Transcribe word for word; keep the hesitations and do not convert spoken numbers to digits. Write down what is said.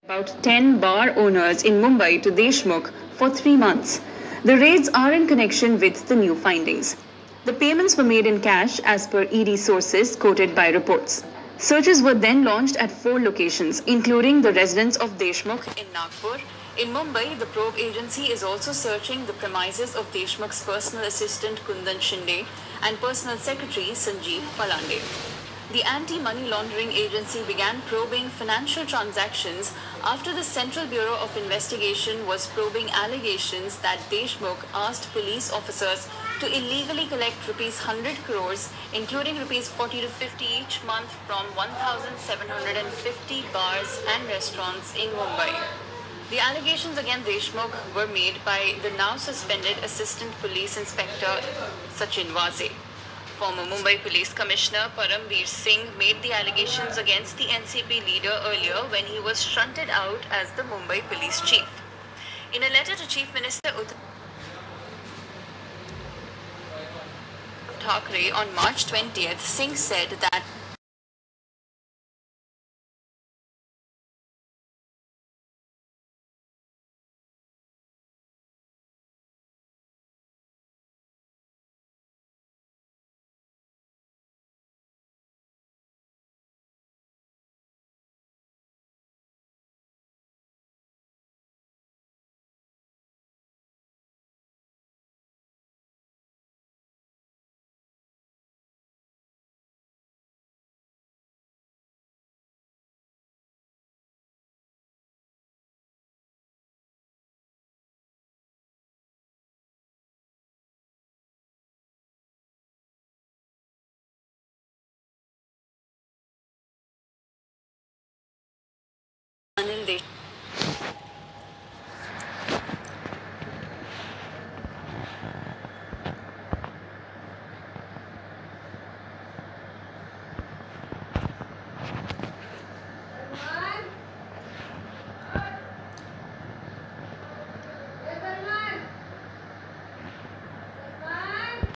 About ten bar owners in Mumbai to Deshmukh for three months. The raids are in connection with the new findings. The payments were made in cash as per E D sources quoted by reports. Searches were then launched at four locations, including the residence of Deshmukh in Nagpur. In Mumbai, the probe agency is also searching the premises of Deshmukh's personal assistant Kundan Shinde and personal secretary Sanjeev Palande. The Anti-Money Laundering Agency began probing financial transactions after the Central Bureau of Investigation was probing allegations that Deshmukh asked police officers to illegally collect rupees one hundred crores, including rupees forty to fifty each month from one thousand seven hundred fifty bars and restaurants in Mumbai. The allegations against Deshmukh were made by the now suspended Assistant Police Inspector Sachin Waze. Former Mumbai Police Commissioner Paramveer Singh made the allegations against the N C P leader earlier when he was shunted out as the Mumbai Police Chief. In a letter to Chief Minister Uddhav Thackeray on March twentieth, Singh said that